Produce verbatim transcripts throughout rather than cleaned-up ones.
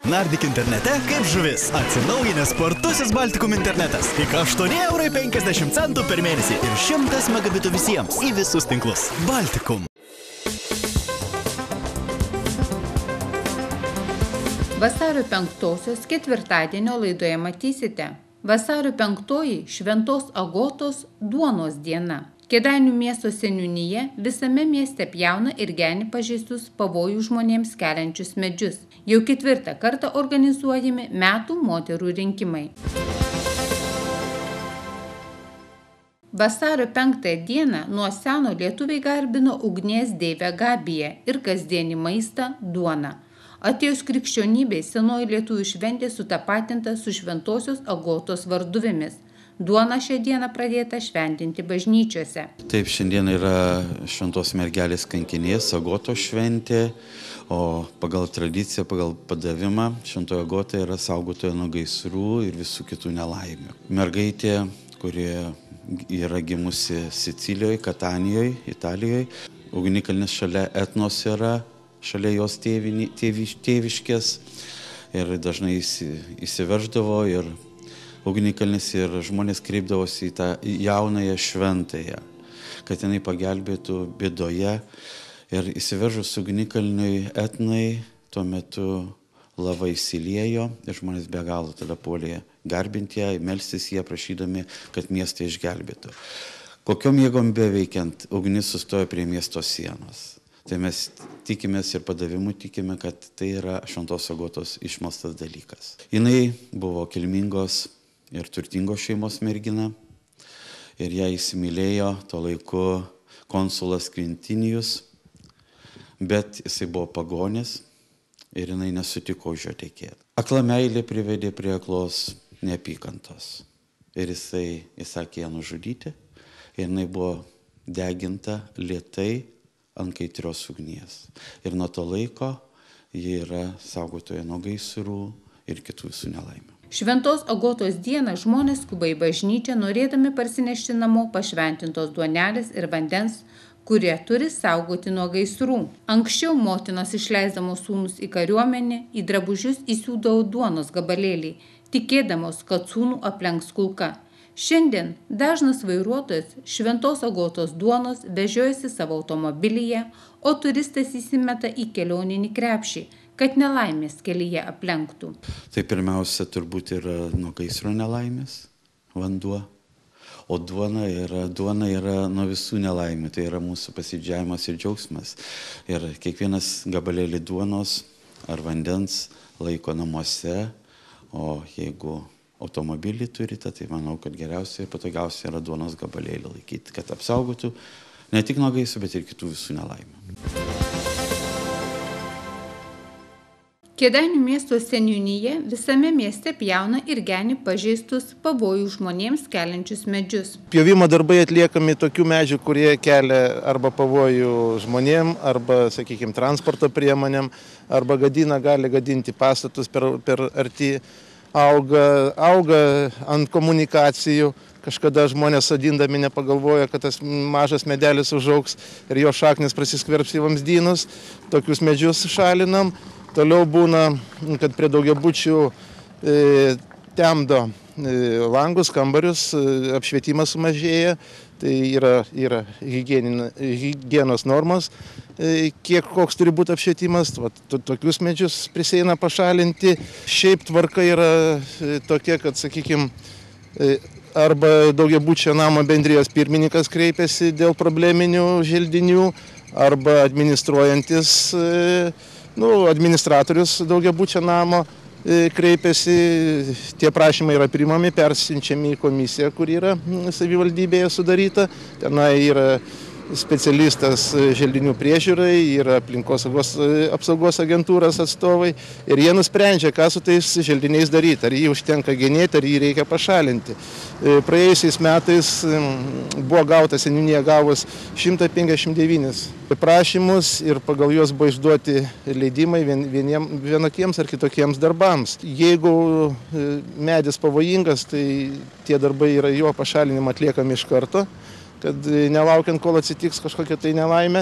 Nardyk internete kaip žuvis. Atsinaujinęs spartusis Baltikum internetas. Tik aštuoni eurai penkiasdešimt centų per mėnesį ir šimtas megabitų visiems į visus tinklus. Baltikum. Vasario penktosios ketvirtadienio laidoje matysite. Vasario penktoji Šventos Agotos duonos diena. Kėdainių miesto seniūnija visame mieste pjauna ir geni pažeistus pavojų žmonėms keliančius medžius. Jau ketvirtą kartą organizuojami metų moterų rinkimai. Vasario penktąją dieną nuo seno lietuviai garbino ugnies deivę Gabiją ir kasdienį maistą duoną. Atėjus krikščionybei senoji lietuvių šventė sutapatinta su Šventosios Agotos varduvėmis. Duona šią dieną pradėta šventinti bažnyčiose. Taip, šiandien yra Šventos mergelės kankinės Agotos šventė, o pagal tradiciją, pagal padavimą Šventoji Agota yra saugotoja nuo gaisrų ir visų kitų nelaimių. Mergaitė, kurie yra gimusi Sicilijoje, Katanijoje, Italijoje, ugnikalnis šalia Etnos yra, šalia jos tėvini, tėviš, tėviškės ir dažnai įsiverždavo ir ugnikalnis ir žmonės kreipdavosi į tą jaunąją šventąją, kad jinai pagelbėtų bėdoje. Ir įsiveržus ugnikalniui Etnai, tuo metu lava įsiliejo ir žmonės be galo tada puolė garbinti ją, melstis ją, prašydami, kad miestą išgelbėtų. Kokiom jėgom beveikiant, ugnis sustojo prie miesto sienos. Tai mes tikimės ir padavimu tikime, kad tai yra Šventos Agotos išmelstas dalykas. Jinai buvo kilmingos ir turtingos šeimos mergina ir ją įsimylėjo tuo laiku konsulas Kvintinijus, bet jisai buvo pagonis ir jinai nesutiko už jo tekėti. Akla meilė privedė prie aklos neapykantos ir jisai įsakė ją nužudyti ir jinai buvo deginta lėtai ant kaitrios ugnies. Ir nuo to laiko ji yra saugotoja nuo gaisrų ir kitų visų nelaimių. Šventos Agotos dieną žmonės skuba į bažnyčią, norėdami parsinešti namo pašventintos duonelės ir vandens, kurie turi saugoti nuo gaisrų. Anksčiau motinos išleisdamos sūnus į kariuomenę, į drabužius įsiūdavo duonos gabalėlį, tikėdamos, kad sūnų aplenks kulka. Šiandien dažnas vairuotojas Šventos Agotos duonos vežiojasi savo automobilyje, o turistas įsimeta į kelioninį krepšį, kad nelaimės kelyje aplenktų. Tai pirmiausia turbūt yra nuo gaisro nelaimės, vanduo, o duona yra, duona yra nuo visų nelaimių, tai yra mūsų pasidžiavimas ir džiaugsmas. Ir kiekvienas gabalėlį duonos ar vandens laiko namuose, o jeigu automobilį turite, tai manau, kad geriausia ir patogiausia yra duonos gabalėlį laikyti, kad apsaugotų ne tik nuo gaisro, bet ir kitų visų nelaimių. Kėdainių miesto seniūnija visame mieste pjauna ir geni pažeistus pavojų žmonėms keliančius medžius. Pjovimo darbai atliekami tokių medžių, kurie kelia arba pavojų žmonėm, arba, sakykime, transporto priemonėm, arba gadina, gali gadinti pastatus per, per arti, auga, auga ant komunikacijų. Kažkada žmonės sodindami nepagalvoja, kad tas mažas medelis užaugs ir jo šaknis prasiskverbs į vamzdynus. Tokius medžius šalinam. Toliau būna, kad prie daugiabučių e, temdo e, langus, kambarius, e, apšvietimas sumažėja, tai yra, yra higienos normos, e, kiek koks turi būti apšvietimas, va, to, tokius medžius prisieina pašalinti. Šiaip tvarka yra e, tokia, kad, sakykime, e, arba daugiabučio namo bendrijos pirmininkas kreipiasi dėl probleminių želdinių, arba administruojantis e, Nu, administratorius daugiabučio namo e, kreipiasi, tie prašymai yra priimami, persiunčiami į komisiją, kur yra savivaldybėje sudaryta. Tenai yra specialistas želdinių priežiūrai, yra aplinkos apsaugos agentūros atstovai ir jie nusprendžia, ką su tais želdiniais daryti, ar jį užtenka genėti, ar jį reikia pašalinti. Praėjusiais metais buvo gauta, seniūnija gavus šimtas penkiasdešimt devynis prašymus ir pagal juos buvo išduoti leidimai vieniem, vienokiems ar kitokiems darbams. Jeigu medis pavojingas, tai tie darbai yra jo pašalinimą atliekami iš karto, kad nelaukiant, kol atsitiks kažkokia tai nelaimė.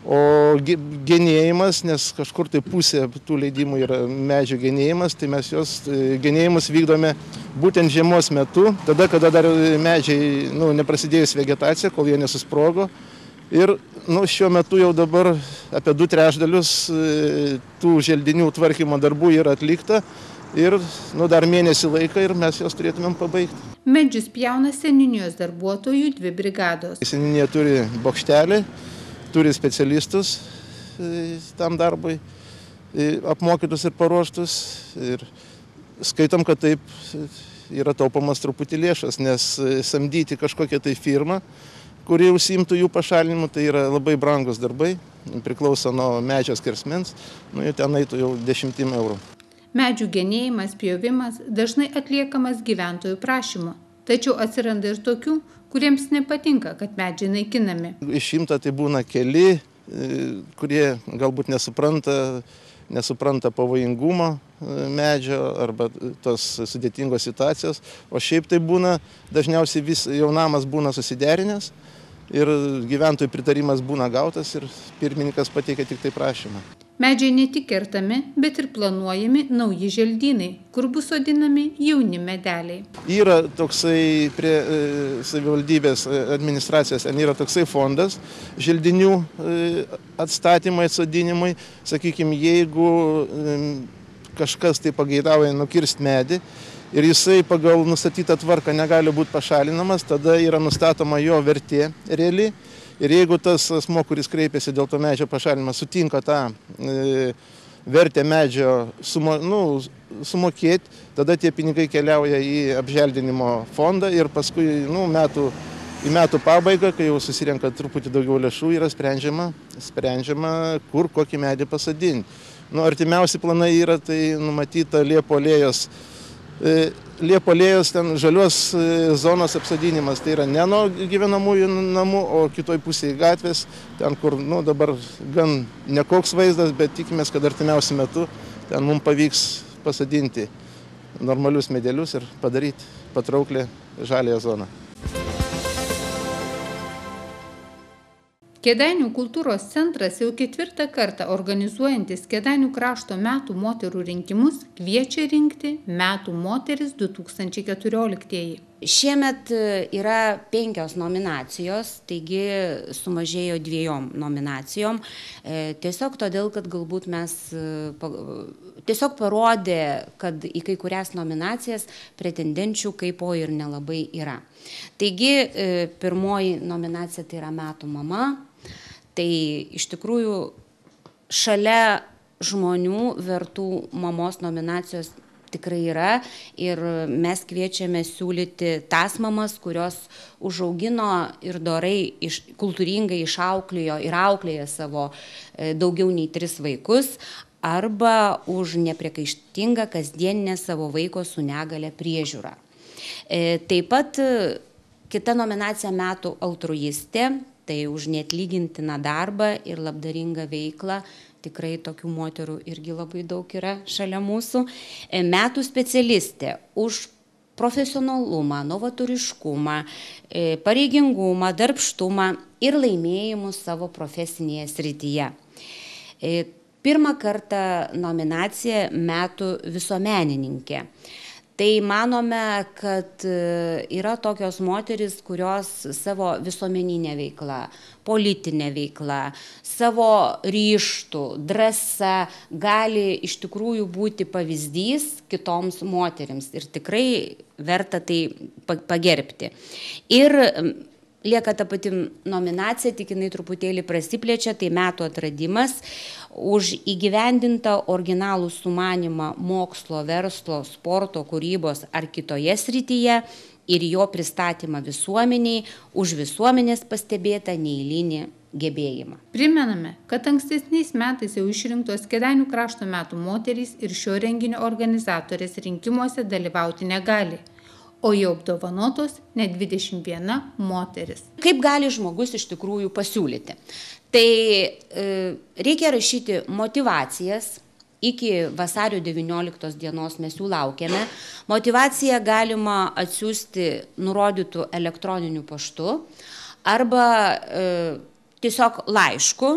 O genėjimas, nes kažkur tai pusė tų leidimų yra medžių genėjimas, tai mes jos genėjimus vykdome būtent žiemos metu, tada, kada dar medžiai nu, neprasidėjus vegetacija, kol jie nesusprogo. Ir nu, šiuo metu jau dabar apie du trečdalius tų želdinių tvarkymo darbų yra atlikta ir nu, dar mėnesį laiką ir mes jos turėtumėm pabaigti. Medžius pjauna seniūnijos darbuotojų dvi brigados. Seniūnija turi bokštelį, turi specialistus tam darbui, apmokytus ir paruoštus. Ir skaitom, kad taip yra taupomas truputį lėšas, nes samdyti kažkokią tai firmą, kurie užsiimtų jų pašalinimu, tai yra labai brangus darbai, priklauso nuo medžio skersmens, nu jau ten eitų jau dešimtim eurų. Medžių genėjimas, pjovimas dažnai atliekamas gyventojų prašymu, tačiau atsiranda ir tokių, kuriems nepatinka, kad medžiai naikinami. Iš šimto tai būna keli, kurie galbūt nesupranta, nesupranta pavojingumo medžio arba tos sudėtingos situacijos, o šiaip tai būna, dažniausiai vis jau namas būna susiderinęs ir gyventojų pritarimas būna gautas ir pirmininkas pateikia tik tai prašymą. Medžiai ne tik kertami, bet ir planuojami nauji želdynai, kur bus sodinami jauni medeliai. Yra toksai prie e, savivaldybės administracijos, ten yra toksai fondas želdinių e, atstatymai, atsodinimai. Sakykime, jeigu e, kažkas tai pageidauja nukirsti medį ir jisai pagal nustatytą tvarką negali būti pašalinamas, tada yra nustatoma jo vertė reali. Ir jeigu tas asmo, kuris kreipiasi dėl to medžio pašalinimo, sutinka tą e, vertę medžio sumo, nu, sumokėti, tada tie pinigai keliauja į apželdinimo fondą ir paskui nu, metų, į metų pabaigą, kai jau susirenka truputį daugiau lėšų, yra sprendžiama, sprendžiama kur kokį medį pasodinti. Nu, artimiausi planai yra tai numatyta Liepo alėjos. E, Liepo alėjos ten žalios zonos apsodinimas, tai yra ne nuo gyvenamųjų namų, o kitoj pusėje gatvės, ten kur nu, dabar gan nekoks vaizdas, bet tikimės, kad artimiausiu metu ten mums pavyks pasodinti normalius medelius ir padaryti patrauklę žaliąją zoną. Kėdainių kultūros centras jau ketvirtą kartą organizuojantis Kėdainių krašto metų moterų rinkimus kviečia rinkti metų moteris du tūkstančiai keturioliktieji. Šiemet yra penkios nominacijos, taigi sumažėjo dviejom nominacijom. Tiesiog todėl, kad galbūt mes tiesiog parodė, kad į kai kurias nominacijas pretendenčių kaipo ir nelabai yra. Taigi pirmoji nominacija tai yra metų mama. Tai iš tikrųjų šalia žmonių vertų mamos nominacijos tikrai yra ir mes kviečiame siūlyti tas mamas, kurios užaugino ir dorai, iš, kultūringai išauklėjo ir auklėja savo daugiau nei tris vaikus arba už nepriekaištingą kasdieninę savo vaiko su negale priežiūrą. Taip pat kita nominacija metų altruistė. Tai už neatlygintiną darbą ir labdaringą veiklą. Tikrai tokių moterų irgi labai daug yra šalia mūsų. Metų specialistė už profesionalumą, novatoriškumą, pareigingumą, darbštumą ir laimėjimus savo profesinėje srityje. Pirmą kartą nominacija metų visuomenininkė. Tai manome, kad yra tokios moteris, kurios savo visuomeninę veiklą, politinę veiklą, savo ryžtų, drąsa gali iš tikrųjų būti pavyzdys kitoms moterims ir tikrai verta tai pagerbti. Ir lieka ta pati nominacija, tik jinai truputėlį prasiplečia, tai metų atradimas už įgyvendintą originalų sumanymą mokslo, verslo, sporto, kūrybos ar kitoje srityje ir jo pristatymą visuomeniai, už visuomenės pastebėtą neeilinį gebėjimą. Primename, kad ankstesniais metais jau išrinktos Kėdainių krašto metų moterys ir šio renginio organizatorės rinkimuose dalyvauti negali. O jau apdovanotos net dvidešimt viena moteris. Kaip gali žmogus iš tikrųjų pasiūlyti? Tai e, reikia rašyti motivacijas, iki vasario devynioliktos dienos mes jų laukiame. Motivaciją galima atsiųsti nurodytų elektroniniu paštu arba e, tiesiog laišku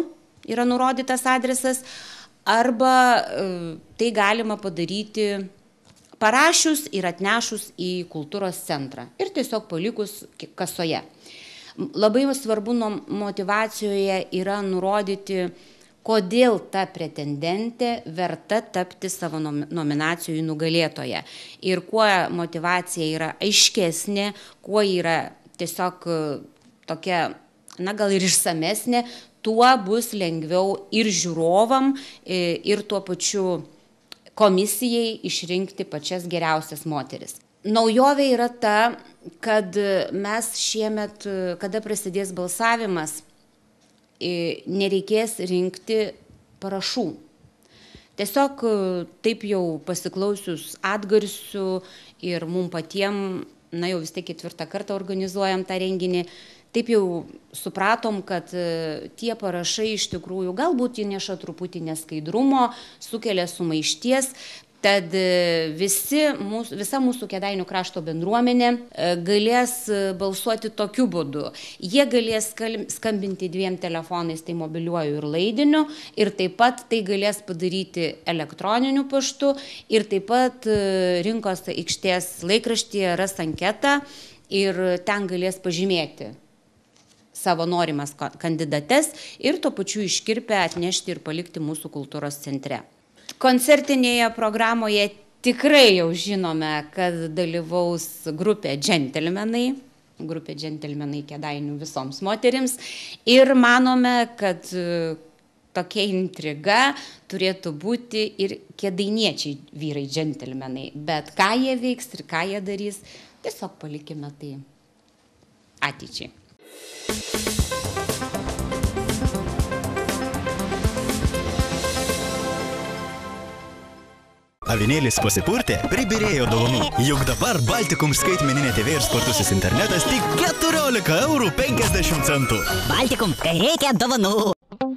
yra nurodytas adresas, arba tai galima padaryti parašius ir atnešus į kultūros centrą ir tiesiog palikus kasoje. Labai svarbu motyvacijoje yra nurodyti, kodėl ta pretendentė verta tapti savo nominacijų nugalėtoje. Ir kuo motyvacija yra aiškesnė, kuo yra tiesiog tokia, na gal ir išsamesnė, tuo bus lengviau ir žiūrovam, ir tuo pačiu komisijai išrinkti pačias geriausias moteris. Naujovė yra ta, kad mes šiemet, kada prasidės balsavimas, nereikės rinkti parašų. Tiesiog taip jau pasiklausius atgarsių ir mums patiem, na jau vis tiek ketvirtą kartą organizuojam tą renginį, taip jau supratom, kad tie parašai iš tikrųjų galbūt įneša truputį neskaidrumo, sukelia sumaišties. Tad visi, mūsų, visa mūsų Kėdainių krašto bendruomenė galės balsuoti tokiu būdu. Jie galės skambinti dviem telefonais, tai mobiliuoju ir laidiniu, ir taip pat tai galės padaryti elektroniniu paštu, ir taip pat rinkos aikštės laikraštyje ras anketą ir ten galės pažymėti savo norimas kandidates ir tuo pačiu iškirpę atnešti ir palikti mūsų kultūros centre. Koncertinėje programoje tikrai jau žinome, kad dalyvaus grupė džentelmenai, grupė džentelmenai Kėdainių visoms moterims, ir manome, kad tokia intriga turėtų būti ir kėdainiečiai vyrai džentelmenai. Bet ką jie veiks ir ką jie darys, tiesiog palikime tai ateičiai. Avinėlis pasipurtė, pribirėjo dovanų. Juk dabar Baltikum skaitmeninė T V ir spartusis internetas tik keturiolika eurų penkiasdešimt centų. Baltikum, kai reikia dovanų.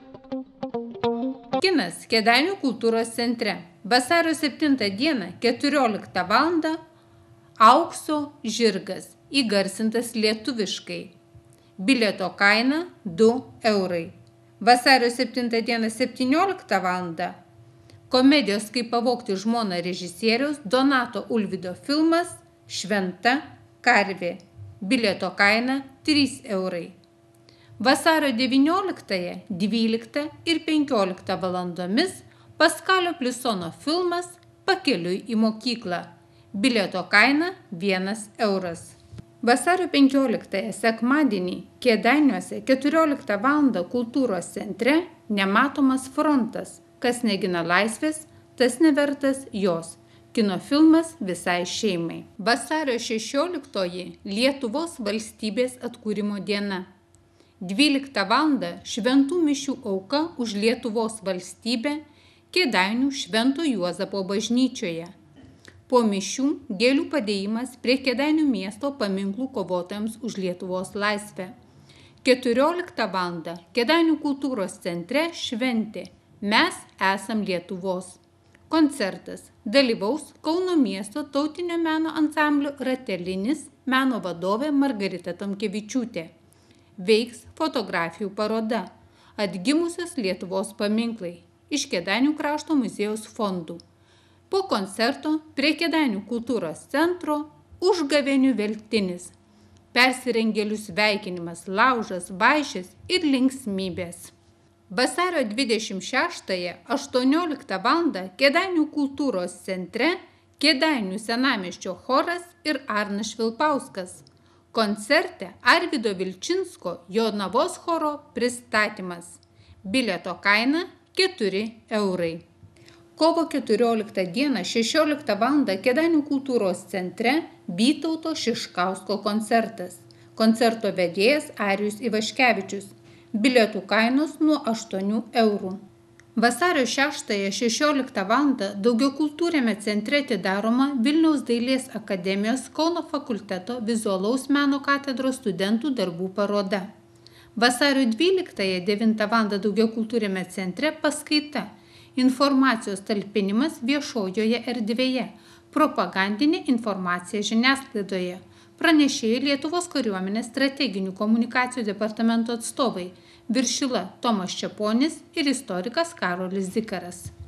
Kinas Kėdainių kultūros centre. Vasario septintą dieną keturioliktą valandą Aukso žirgas, įgarsintas lietuviškai. Bilieto kaina du eurai. Vasario septintą dieną septynioliktą valandą komedijos Kaip pavogti žmoną režisieriaus Donato Ulvydo filmas Šventa karvė. Bilieto kaina trys eurai. Vasario devynioliktąją, dvyliktą ir penkioliktą valandomis Paskalio Plisono filmas Pakeliui į mokyklą. Bilieto kaina vienas euras. Vasario penkioliktąją sekmadienį Kėdainiuose keturioliktą valandą kultūros centre Nematomas frontas. Kas negina laisvės, tas nevertas jos. Kino filmas visai šeimai. Vasario šešioliktoji Lietuvos valstybės atkūrimo diena. dvyliktą valandą šventų mišių auka už Lietuvos valstybę Kėdainių Švento Juozapo bažnyčioje. Po mišių gėlių padėjimas prie Kėdainių miesto paminklų kovotojams už Lietuvos laisvę. keturioliktą valandą Kėdainių kultūros centre šventė Mes esam Lietuvos. Koncertas. Dalyvaus Kauno miesto tautinio meno ansamblio Ratelinis meno vadovė Margarita Tomkevičiūtė. Veiks fotografijų paroda Atgimusios Lietuvos paminklai iš Kėdainių krašto muziejaus fondų. Po koncerto prie Kėdainių kultūros centro užgavėnių veltinis. Persirengėlių sveikinimas, laužas, vaišės ir linksmybės. Vasario dvidešimt šeštąją, aštuonioliktą valandą Kėdainių kultūros centre Kėdainių senamiesčio choras ir Arnas Švilpauskas. Koncerte Arvydo Vilčinsko Jonavos choro pristatymas. Bilieto kaina keturi eurai. Kovo keturioliktą dieną, šešioliktą valandą Kėdainių kultūros centre Vytauto Šiškausko koncertas. Koncerto vedėjas Arijus Ivaškevičius. Bilietų kainos nuo aštuonių eurų. Vasario šeštąją, šešioliktą valandą Daugiakultūriame centre atidaroma Vilniaus dailės akademijos Kauno fakulteto vizualaus meno katedros studentų darbų paroda. Vasario dvyliktąją, devintą valandą Daugiakultūriame centre paskaita Informacijos talpinimas viešojoje erdvėje. Propagandinė informacija žiniasklaidoje. Pranešėjai Lietuvos kariuomenės strateginių komunikacijų departamento atstovai Viršila Tomas Čeponis ir istorikas Karolis Zikaras.